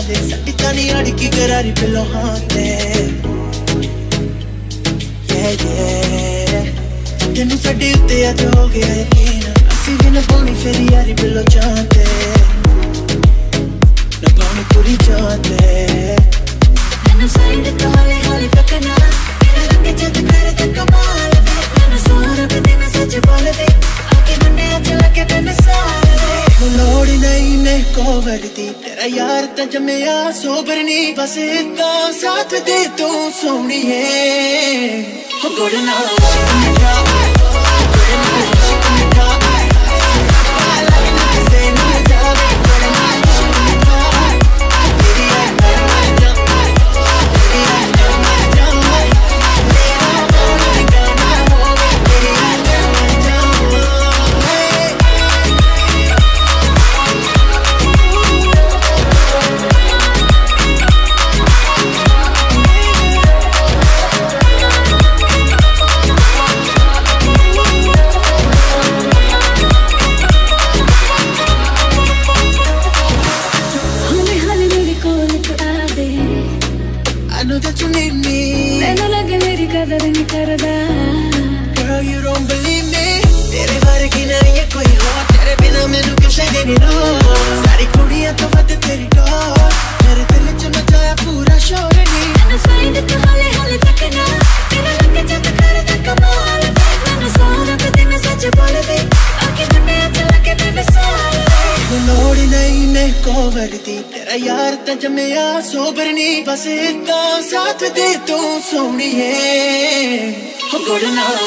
दे साडी तानी अड़की करारी पिलो हाते तेनू साडे उत्ते अज हो गया यकीन असी भी न पानी फेरी यारी पिलो चाहते न पानी पूरी चाहते मैनू साइड तो हाले हाले तकना तेरे रंगे जद करे ते कमाल दे मैनू सोहर पे दिन सच बोल दे आके मुंडे अच लगे ते मिसाल दे लोड़ नहीं मैं कोवर दी तेरा यार ता जम्मिया सोबर नहीं बस इतना साथ दे तू सोहणीए गुड़ नाल Girl, you don't believe me तेरे बारे की नहीं है कोई और तेरे बिना मैनू क्यों शायद नहीं रो सारी कुड़ियां तो वध तेरी डोर मेरे दिल च मचाया पूरा शोर नहीं मैनू साइड तो हाले हाले तकना तेरा रंग जद करे ते कमाल दे मैनू सोहर पे दिन सच बोल दे आके मुंडे अच लगे ते मिसाल दे लोड़ नहीं मैं कोवर दी तेरा यार ता जम्मिया सोबर नहीं बस इतना साथ दे तू सोहणीए गुड़ नाल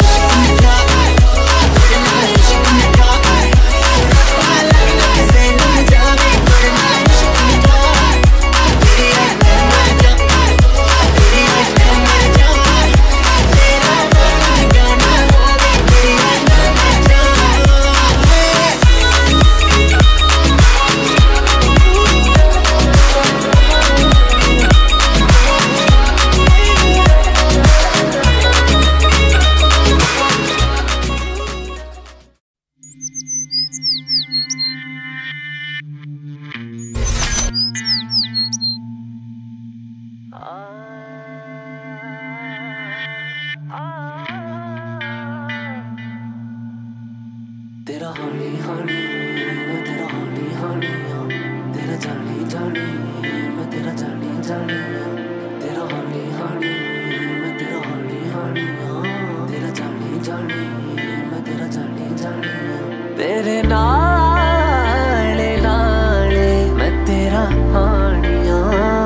तेरा हानी हानी मैं तेरा हानी हानी तेरा जानी जानी मैं तेरा जानी जानी तेरा हानी हानी मैं तेरा हानी हानी तेरा जानी जानी मैं तेरा जानी जानी तेरे नाले नाले मैं तेरा हानिया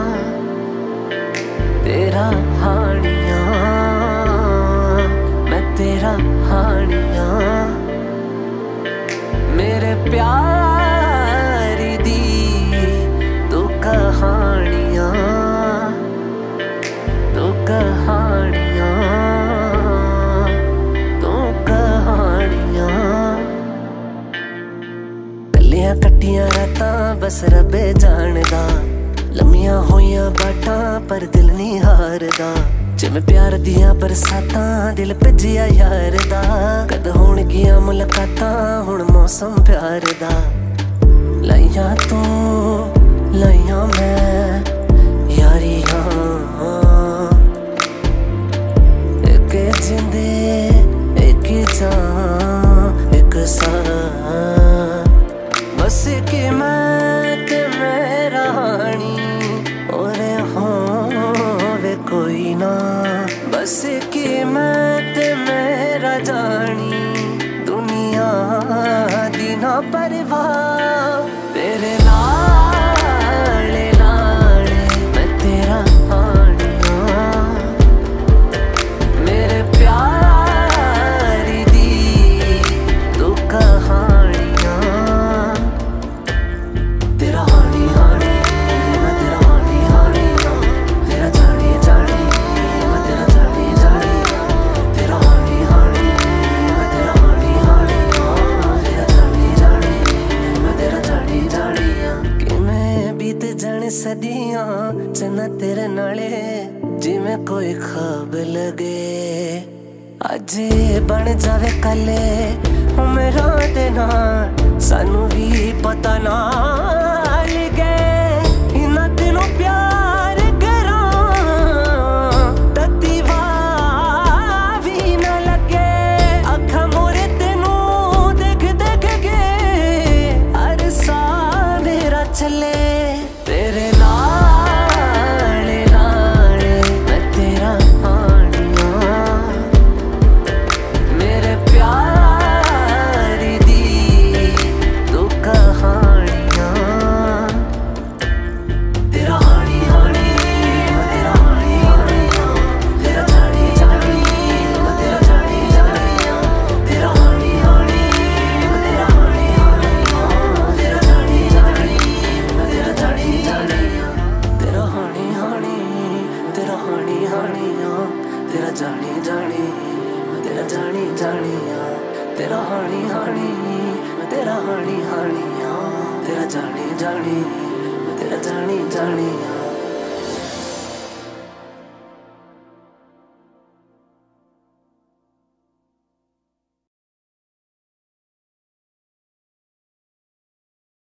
तेरा हानिया मैं तेरा हानिया मेरे प्यारी दी तू कहानियाँ तू कहानियाँ तू कहानियाँ कलियां कट्टियां रातां बस रब्बे जानदा लम्मियां होइयां बाटां पर दिल नहीं हारदा जिमें प्यार दियां बरसातां दिल भज्जिया यार दा कद होणगियां मुलाकातां हुण मौसम प्यार दा लाइयां तू लाइयां मैं यारियां एक जिंदे एक जान एक सां बस के मैं ते मेरा हानी और होवे कोई ना बस कि मैं ते मेरा जानी दुनिया दी ना परवाह तेरे नाले नाले मैं तेरा हानिया मेरे प्यारी दी तू कहानियाँ तेरा हानी हानी मैं तेरा हानी हानी तेरा जानी जानी मैं तेरा जानी जानी तेरा हानी हानी मैं तेरा हानी हानी तेरा जानी जानी मैं तेरा जानी जानी कि मैं बीत जाने सदियां चना तेरे नाले जिमें कोई ख्वाब लगे अज बन जावे कले मेरा ते ना सानू भी पता ना लगे इन्हां दिनों चले तेरे नाले नाले मैं तेरा हानिया मेरे प्यारी दी तू कहानियां तेरा हानी हानी मैं तेरा हानी हानिया तेरा जानी जानी मैं तेरा जानी जानिया तेरा हानी हानी मैं तेरा हानी हानिया तेरा जानी जानी मैं तेरा जानी जानिया तेरा हानी हानी तेरा हानी हानिया तेरा जानी जानी मैं तेरा जानी जानिया तेरा हानी हानी मैं तेरा हानी हानिया तेरा जानी जानी मैं तेरा जानी जानिया